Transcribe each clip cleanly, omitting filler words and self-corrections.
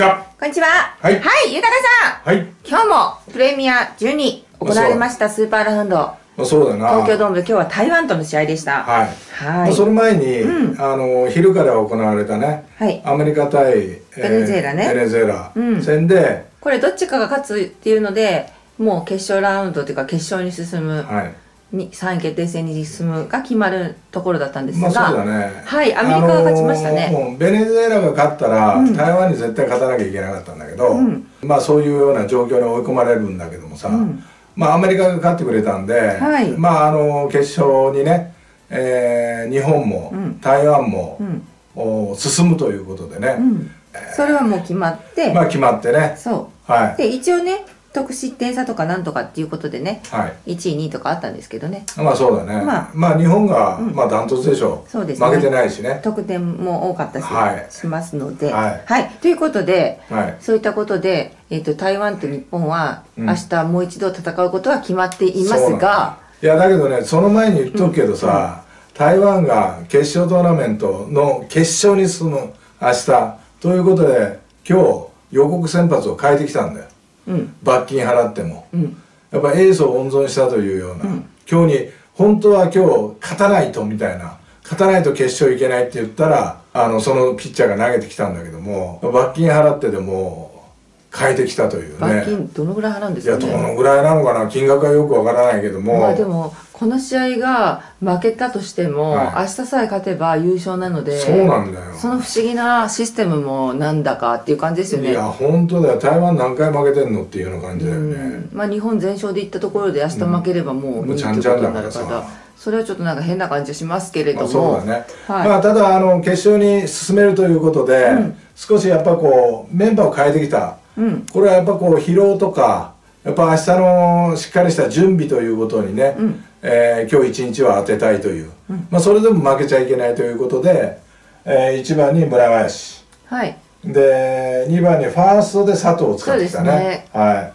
ちは。 こんにちは。 はい。 はい、豊さん。 はい。 今日もプレミア12行われましたスーパーラウンド。 そうだな。 東京ドームで今日は台湾との試合でした。 はい。はい。その前に、昼から行われたね、はい、アメリカ対ベネズエラね。 ベネズエラ戦で、 これどっちかが勝つっていうので、もう決勝ラウンドというか決勝に進む。はい。3位決定戦に進むが決まるところだったんですが、 そうだね。 はい、アメリカが勝ちましたね。 もうベネズエラが勝ったら、台湾に絶対勝たなきゃいけなかったんだけど、まあそういうような状況に追い込まれるんだけどもさ、まあアメリカが勝ってくれたんで、まあ決勝にね、日本も台湾も進むということでね、 それはもう決まって、 まあ決まってね、 そう、はい、で一応ね得失点差とかなんとかっていうことでね、はい、1位2位とかあったんですけどね。 まあそうだね。まあ日本がまあダントツでしょう。そうですね。負けてないしね。 得点も多かったしますので、はい。ということで、そういったことで台湾と日本は明日もう一度戦うことは決まっていますが、 いやだけどね、その前に言っとくけどさ、台湾が決勝トーナメントの決勝に進む明日ということで、今日予告先発を変えてきたんだよ。罰金払っても、やっぱエースを温存したというような、今日に本当は今日勝たないとみたいな、勝たないと決勝いけないって言ったらそのピッチャーが投げてきたんだけども、罰金払ってでも変えてきたというね。 罰金どのぐらい払うんですかね。 いやどのぐらいなのかな、金額はよくわからないけども、 まあでもこの試合が負けたとしても、明日さえ勝てば優勝なので、 そうなんだよ。 その不思議なシステムもなんだかっていう感じですよね。 いや本当だよ、台湾何回負けてんのっていうような感じだよね。 まあ日本全勝でいったところで明日負ければもう2位ってことになるから、それはちょっとなんか変な感じはしますけれども、 そうだね。まあただ決勝に進めるということで、少しやっぱこうメンバーを変えてきた。これはやっぱこう疲労とか、やっぱ明日のしっかりした準備ということにね、今日一日は当てたいという、まあそれでも負けちゃいけないということで、1番に村林、はい、で2番にファーストで佐藤を使ってきたね。はい、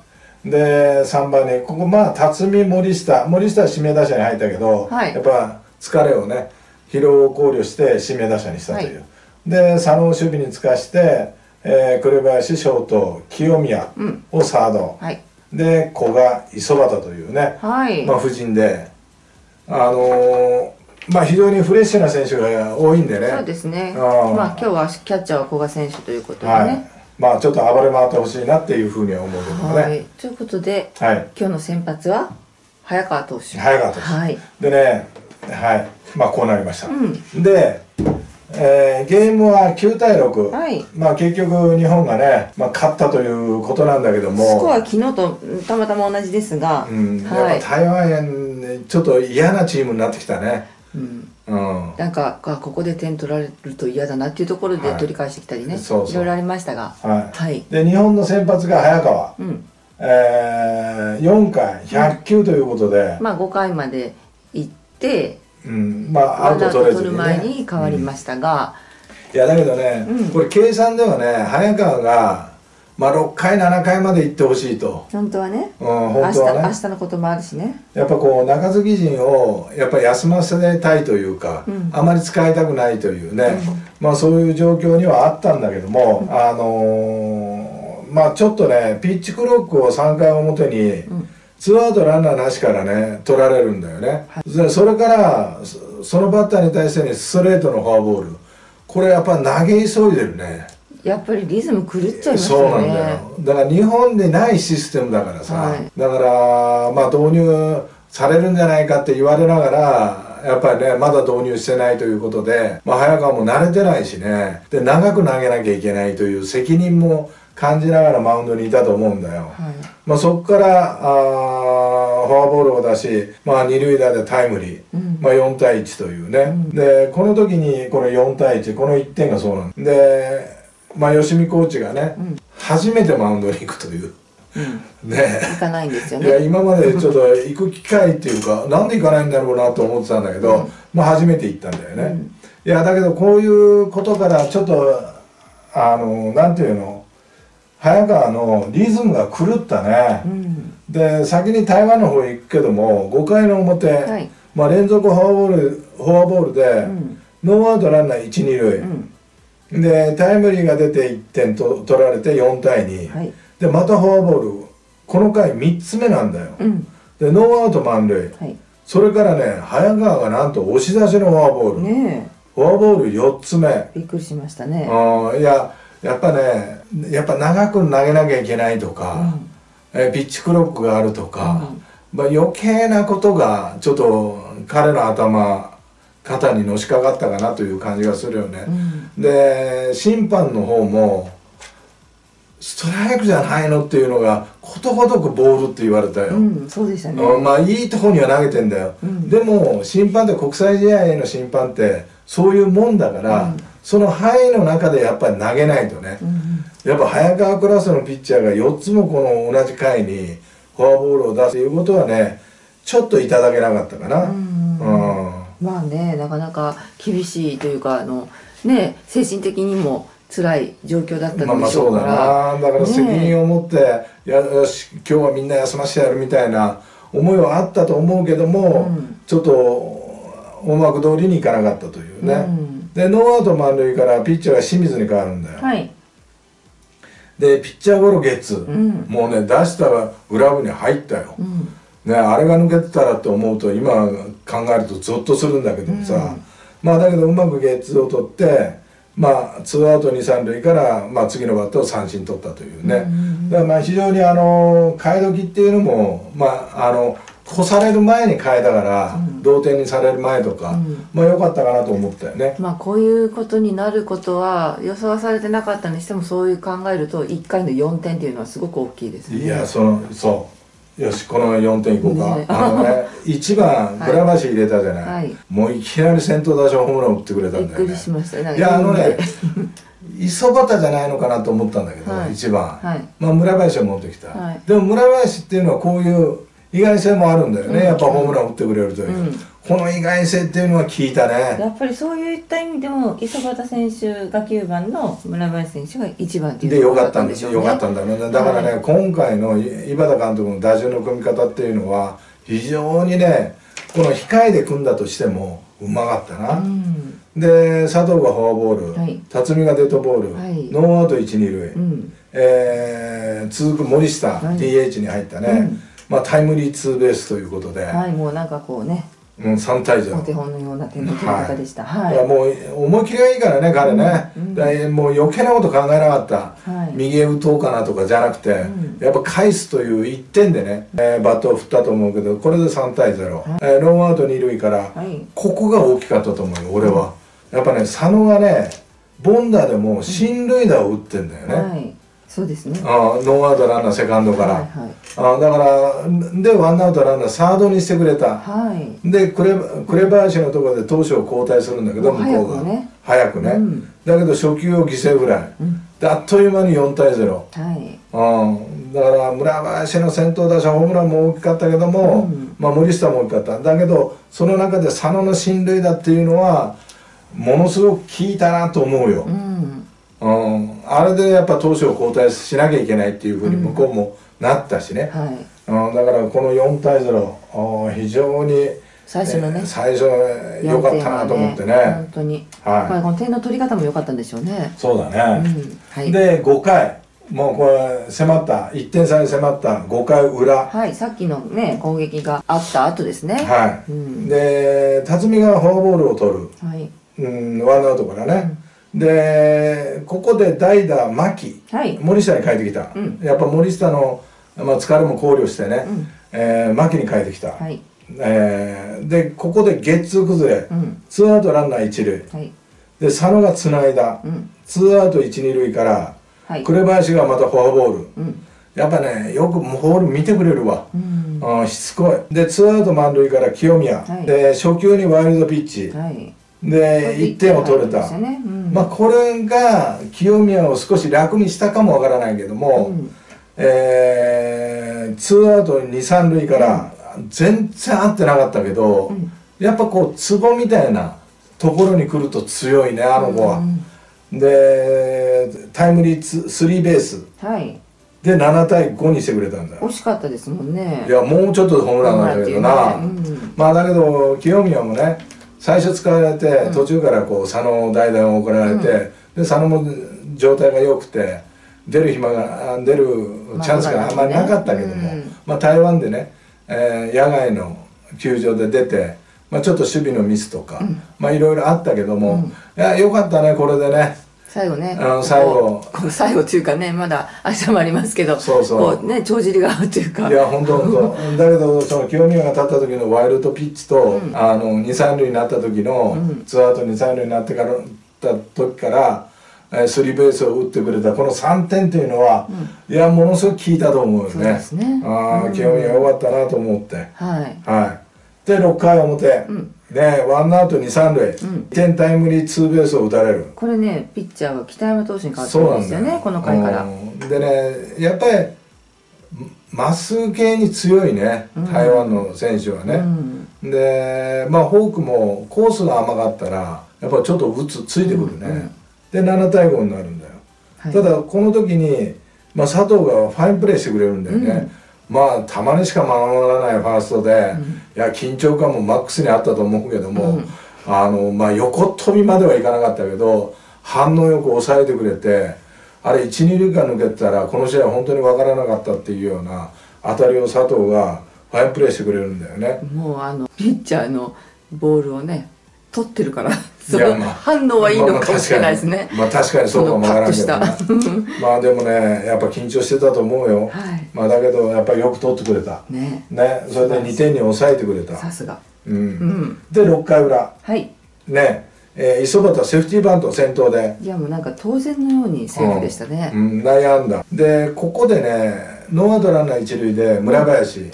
で3番にここまあ辰巳森下は指名打者に入ったけど、やっぱ疲れをね疲労を考慮して指名打者にしたという、で佐野を守備につかして紅林ショート清宮をサード、で古賀磯端というね、まあ布陣でまあ非常にフレッシュな選手が多いんでね。 そうですね。まあ今日はキャッチャーは古賀選手ということでね、 まあちょっと暴れ回ってほしいなっていうふうには思うけどね。 ということで今日の先発は早川投手。 早川投手でね、まあこうなりました。でゲームは9対6、まあ結局日本がね、まあ、勝ったということなんだけども、 スコア昨日とたまたま同じですが、 やっぱ台湾ちょっと嫌なチームになってきたね。 なんかここで点取られると嫌だなっていうところで取り返してきたりね、いろいろありましたが、 で日本の先発が早川、4回100球ということで、 まあ5回まで行ってまあアウト取れずにね、 取る前に変わりましたが、 いやだけどね、これ計算ではね早川がまあ6回7回まで行ってほしいと。 本当はね、 本当はね、 明日のこともあるしね、 やっぱこう中継ぎ陣をやっぱり休ませたいというか、あまり使いたくないというね、まあそういう状況にはあったんだけども、まあちょっとねピッチクロックを3回表に、ツーアウトランナーなしからね取られるんだよね、それからそのバッターに対してストレートのフォアボール、これやっぱ投げ急いでるね。 やっぱりリズム狂っちゃいますよね。 そうなんだよ。だから日本でないシステムだからさ、だからまあ導入されるんじゃないかって言われながらやっぱりねまだ導入してないということで、まあ、早川も慣れてないしね、で長く投げなきゃいけないという責任も感じながらマウンドにいたと思うんだよ。まあそこからフォアボールを出し、まあ二塁打でタイムリー、まあ4対1というね、でこの時にこの4対1、この1点がそうなんで、まあ吉見コーチがね、初めてマウンドに行くという。 ね、行かないんですよね。 いや今までちょっと行く機会っていうかなんで行かないんだろうなと思ってたんだけど、まあ初めて行ったんだよね。いやだけどこういうことからちょっとなんていうの、早川のリズムが狂ったね、で先に台湾の方へ行くけども5回の表、まあ連続フォアボールで、ノーアウトランナー1、2塁、 でタイムリーが出て1点取られて4対2、はい、でまたフォアボール、この回3つ目なんだよ、でノーアウト満塁、はい、それからね早川がなんと押し出しのフォアボール、ね、フォアボール4つ目、 びっくりしましたね。 いややっぱね、やっぱ長く投げなきゃいけないとか、ピッチクロックがあるとか、まあ、余計なことがちょっと彼の肩にのしかかったかなという感じがするよね、で審判の方もストライクじゃないのっていうのがことごとくボールって言われたよ、 そうでしたね。 まあいいとこには投げてんだよ、でも審判って国際試合への審判ってそういうもんだから、その範囲の中でやっぱり投げないとね、やっぱ早川クラスのピッチャーが4つもこの同じ回にフォアボールを出すということはね、ちょっといただけなかったかな。 まあね、なかなか厳しいというかね、精神的にも辛い状況だったんでしょうから。 まあそうだな、だから責任を持って、よし今日はみんな休ませてやるみたいな思いはあったと思うけども、ちょっと思惑通りにいかなかったというね、でノーアウト満塁からピッチャーが清水に変わるんだよ、はい、でピッチャーゴロゲッツ、もうね出したらグラブに入ったよ、ね、あれが抜けてたらって思うと今考えるとゾッとするんだけどもさ、まあだけどうまくゲッツを取ってまあツーアウト2、3塁から、まあ、次のバッターを三振取ったというね、だからまあ非常に替え時っていうのもまあ越される前に変えたから、同点にされる前とか、まあ良かったかなと思ったよね。 まあこういうことになることは予想はされてなかったにしても、そういう考えると1回の4点っていうのはすごく大きいですね。 いやそうよし、この4点いこうか、1番村橋入れたじゃない、もういきなり先頭打者ホームラン打ってくれたんだよね。 びっくりしましたね。 いや磯端じゃないのかなと思ったんだけど、1番、まあ村林を持ってきた、でも村林っていうのはこういう意外性もあるんだよね、やっぱホームラン打ってくれるという、この意外性っていうのは効いたね。 やっぱりそういった意味でも磯端選手が9番の村林選手が1番っていうでよかったんでしょうね。よかったんだろうね。だからね、今回の井端監督の打順の組み方っていうのは非常にね、この控えで組んだとしてもうまかったな、で佐藤がフォアボール、辰巳がデッドボール、ノーアウト1、2塁、続く森下、DH に入ったね、まあタイムリーツーベースということで、 もうなんかこうね、 3対0、お手本のような点の取り方でした。 もう思い切りがいいからね彼ね、もう余計なこと考えなかった、右へ打とうかなとかじゃなくて、やっぱ返すという1点でね、バットを振ったと思うけど、これで3対0、ノーアウト2塁から、ここが大きかったと思うよ俺は。やっぱね佐野がね凡打でも進塁打を打ってんだよね、 そうですね。 ノーアウトランナーセカンドから、だからでワンアウトランナーサードにしてくれた、で紅林のところで投手を交代するんだけど、向こうが早くね、だけど初球を犠牲フライ、であっという間に4対0、だから村林の先頭打者ホームランも大きかったけども、まあ森下も大きかった。だけどその中で佐野の進塁打っていうのはものすごく効いたなと思うよ。あれでやっぱ投手を交代しなきゃいけないっていうふうに向こうもなったしね、だからこの4対0、非常に最初良かったなと思ってね。 本当に、この点の取り方も良かったんでしょうね。 そうだね、で5回もうこれ迫った1点差に迫った5回裏、 さっきのね攻撃があった後ですね。 で辰巳がフォアボールを取る、ワンアウトからね、でここで代打牧、森下に変えてきた、やっぱ森下の、疲れも考慮してね、牧に変えてきた、でここでゲッツー崩れ、ツーアウトランナー1塁、で佐野がつないだ、ツーアウト1、2塁から紅林がまたフォアボール、やっぱねよくボール見てくれるわ、しつこい。でツーアウト満塁から清宮、で初球にワイルドピッチ、で1点を取れた、まあこれが清宮を少し楽にしたかもわからないけども、ツーアウト2、3塁から全然合ってなかったけど、やっぱこうツボみたいなところに来ると強いねあの子は。でタイムリースリーベースで7対5にしてくれたんだよ。 惜しかったですもんね。 いやもうちょっとでホームランなんだけどな、まあだけど清宮もね最初使われて途中からこう佐野代打を送られて、 で佐野も状態が良くて出るチャンスがあんまりなかったけども、まあ、台湾でね、野外の球場で出て、まあ、ちょっと守備のミスとか、まあいろいろあったけども、いや良かったねこれでね。 最後ね、 最後というかね、まだ明日もありますけど、 こうね、帳尻が合うというか。 いや本当だけどその清宮が立った時のワイルドピッチと、2、3塁になった時の、ツーアウト2、3塁になってから時からスリーベースを打ってくれたこの3点というのは、いやものすごく効いたと思うよね。そうですね。清宮良かったなと思って。はい。で6回表。ね、ワンアウト2、3塁、1点タイムリーツーベースを打たれる。 これね、ピッチャーは北山投手に変わってるんですよね、この回から。 でね、やっぱりまっすぐ系に強いね、台湾の選手はね。で、まあフォークもコースが甘かったらやっぱりちょっとついてくるね。で7対5になるんだよ。ただこの時に、まあ、佐藤がファインプレーしてくれるんだよね。まあたまにしか守らないファーストで、いや緊張感もマックスにあったと思うけども、まあ横飛びまではいかなかったけど反応よく抑えてくれて、あれ1、2塁間抜けてたらこの試合は本当に分からなかったっていうような当たりを佐藤がファインプレーしてくれるんだよね。 もうピッチャーのボールをね取ってるからその反応はいいのかもしれないですね。 まあ確かにそうかもわからんけどね。まあでもねやっぱ緊張してたと思うよ。まあだけどやっぱりよく取ってくれた。ね。それで2点に抑えてくれた。 さすが。 で6回裏。ね。磯端セーフティーバント先頭で。 いやもうなんか当然のようにセーフでしたね。 内野安打。でここでねノーアウトランナー1塁で村林。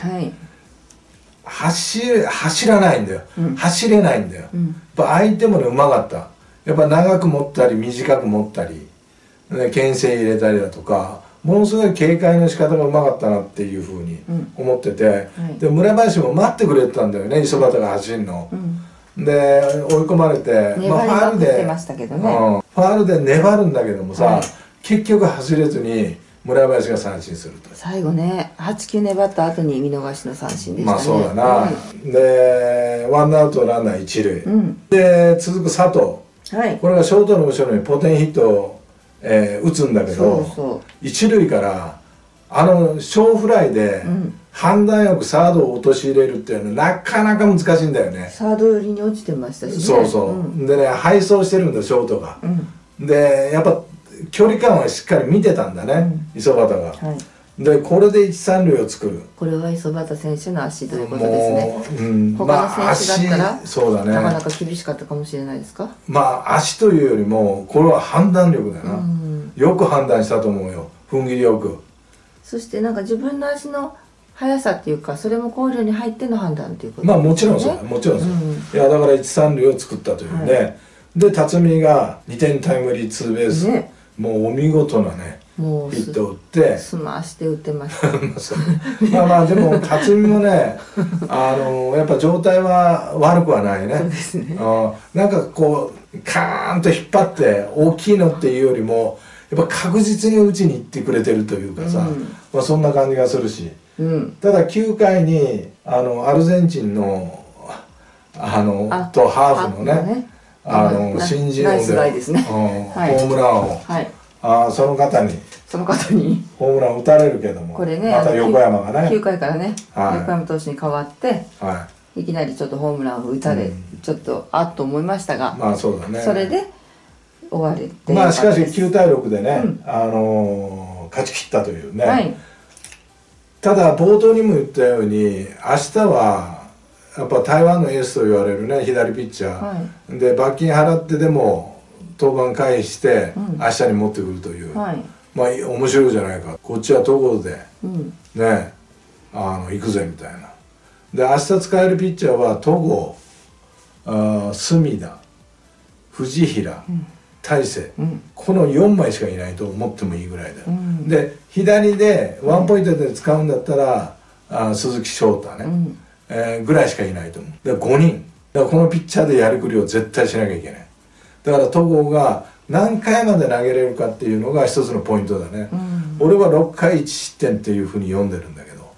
走らないんだよ、走れないんだよ、やっぱ相手もねうまかった。やっぱ長く持ったり短く持ったり、牽制入れたりだとかものすごい警戒の仕方がうまかったなっていうふうに思ってて、で村林も待ってくれてたんだよね、磯端が走るの。で追い込まれて、 ファウルでファウルで粘るんだけどもさ、結局走れずに村林が三振すると。 最後ね8球粘った後に見逃しの三振でしたね。 まあそうだな。でワンアウトランナー1塁、で続く佐藤、これがショートの後ろにポテンヒットを打つんだけど、一塁から小フライで判断よくサードを陥れるっていうのはなかなか難しいんだよね。 サード寄りに落ちてましたしね。 そうそうでね背走してるんだショートが。でやっぱ距離感はしっかり見てたんだね、磯端が。でこれで1、3塁を作る。 これは磯端選手の足ということですね。他の選手だったらそうだね、 なかなか厳しかったかもしれないですか。 まあ足というよりもこれは判断力だな。よく判断したと思うよ、踏ん切りよく。 そしてなんか自分の足の速さっていうかそれも考慮に入っての判断ということですね。まあもちろんそうもちろんそう、いやだから1、3塁を作ったというね。で辰巳が2点タイムリーツーベース、もうお見事なねヒットを打ってスマッシュで打ってましたまあまあでも辰巳もねやっぱ状態は悪くはないね。 そうですね。 なんかこうカーンと引っ張って大きいのっていうよりもやっぱ確実に打ちに行ってくれてるというかさ、まあそんな感じがするし、ただ9回にアルゼンチンのとハーフのね新人王でホームランをその方にホームラン打たれるけども、 これねまた横山がね 9回からね横山投手に代わっていきなりちょっとホームランを打たれちょっとあっと思いましたが、 まあそうだね、 それで終われて、 まあしかし9対6でね勝ち切ったというね。ただ冒頭にも言ったように明日はやっぱ台湾のエースと言われるね左ピッチャー、で罰金払ってでも登板回避して明日に持ってくるという、まあ面白いじゃないか、こっちは戸郷でね行くぜみたいな。で明日使えるピッチャーは戸郷、隅田、藤平、大勢、この4枚しかいないと思ってもいいぐらいだよ。で左でワンポイントで使うんだったら鈴木翔太ね、ぐらいしかいないと思う。で5人だからこのピッチャーでやりくりを絶対しなきゃいけない。だから戸郷が何回まで投げれるかっていうのが一つのポイントだね。俺は6回1失点っていうふうに読んでるんだけど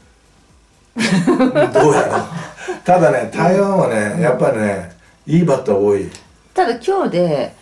どうやらただね台湾はねやっぱりねいいバッター多い。 ただ今日で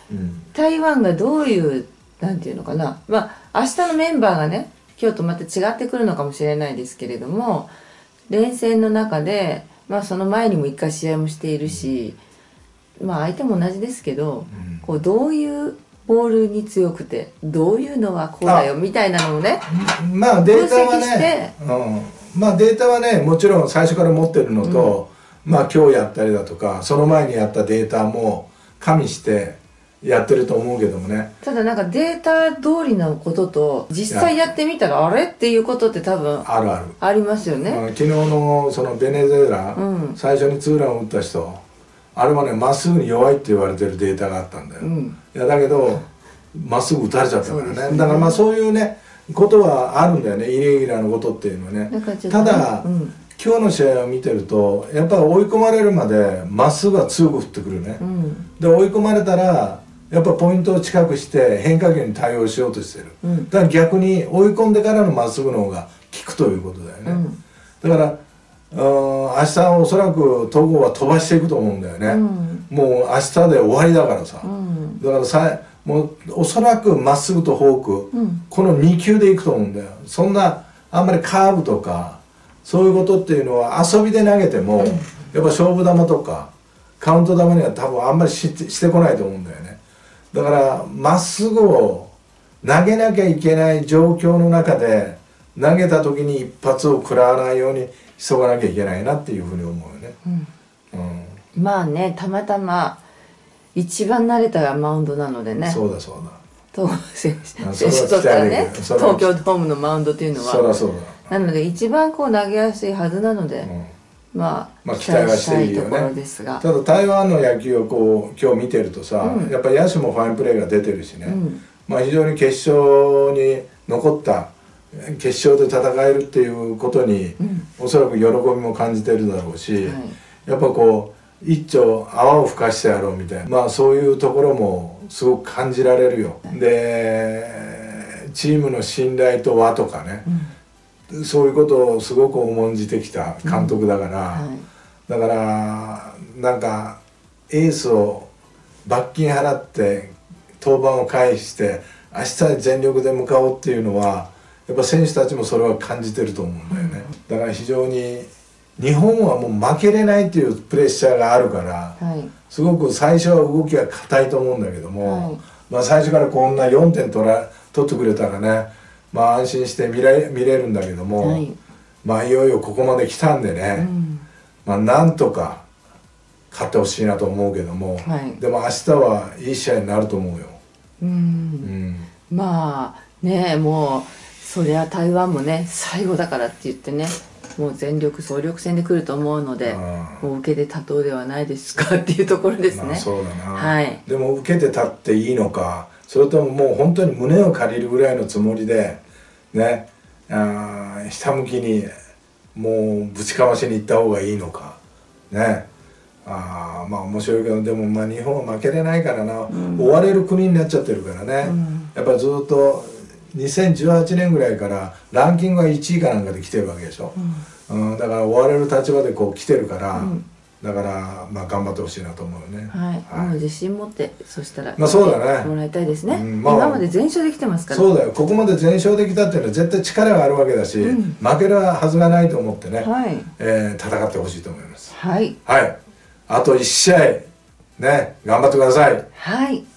台湾がどういうなんていうのかな、まあ明日のメンバーがね今日とまた違ってくるのかもしれないですけれども、連戦の中で、まあ、その前にも1回試合もしているし、まあ相手も同じですけど、こうどういうボールに強くてどういうのはこうだよみたいなのをね、 まあデータはね、まあデータはねもちろん最初から持ってるのと、まあ今日やったりだとかその前にやったデータも加味してやってると思うけどもね。 ただなんかデータ通りのことと実際やってみたらあれっていうことって多分ありますよね。 昨日のそのベネズエラ、最初にツーランを打った人、あれはねまっすぐに弱いって言われてるデータがあったんだよ。いやだけどまっすぐ打たれちゃったからね。だからまあそういうねことはあるんだよね、イレギュラーなことっていうのはね。ただ、今日の試合を見てるとやっぱり追い込まれるまでまっすぐは強く振ってくるね。で追い込まれたらやっぱポイントを近くして変化球に対応しようとしてる、だから逆に追い込んでからのまっすぐの方が効くということだよね。だから明日おそらく戸郷は飛ばしていくと思うんだよね。もう明日で終わりだからさ、だからもうおそらくまっすぐとフォーク、この2球でいくと思うんだよ。そんなあんまりカーブとかそういうことっていうのは遊びで投げても、やっぱ勝負球とかカウント球には多分あんまりしてこないと思うんだよね。だからまっすぐを投げなきゃいけない状況の中で投げた時に一発を食らわないようにしとかなきゃいけないなっていうふうに思うよね。 まあね、たまたま一番慣れたマウンドなのでね。 そうだそうだ。 選手とったらね、東京ドームのマウンドっていうのは。 そりゃそうだ。 なので一番こう投げやすいはずなので、まあ期待はしていいよね。 ただ台湾の野球をこう今日見てるとさ、やっぱり野手もファインプレーが出てるしね、まあ非常に決勝に残った決勝で戦えるっていうことに、おそらく喜びも感じてるだろうし、やっぱこう一丁泡を吹かしてやろうみたいな、まあそういうところもすごく感じられるよ。でチームの信頼と和とかね、そういうことをすごく重んじてきた監督だから、だからなんかエースを罰金払って登板を回避して明日全力で向かおうっていうのはやっぱ選手たちもそれは感じてると思うんだよね。だから非常に日本はもう負けれないっていうプレッシャーがあるから、すごく最初は動きが硬いと思うんだけども、まあ最初からこんな4点取ってくれたらね、まあ安心して見れるんだけども、まあいよいよここまで来たんでね、まあなんとか勝ってほしいなと思うけども、でも明日はいい試合になると思うよ。 まあね、もうそりゃ台湾もね最後だからって言ってね、もう全力総力戦で来ると思うので、もう受けて立とうではないですかっていうところですね。 まあそうだな、でも受けて立っていいのか、それとももう本当に胸を借りるぐらいのつもりでね、ひたむきにもうぶちかましに行った方がいいのかね。まあ面白いけど、でもまあ日本は負けれないからな、追われる国になっちゃってるからね、やっぱりずっと2018年ぐらいからランキングが1位かなんかで来てるわけでしょ、だから追われる立場でこう来てるから、だからまあ頑張ってほしいなと思うよね。 もう自信持ってそしたらまあそうだね、 もらいたいですね。今まで全勝できてますから。 そうだよ、ここまで全勝できたっていうのは絶対力があるわけだし、負けるはずがないと思ってね、戦ってほしいと思います。あと1試合ね、頑張ってください。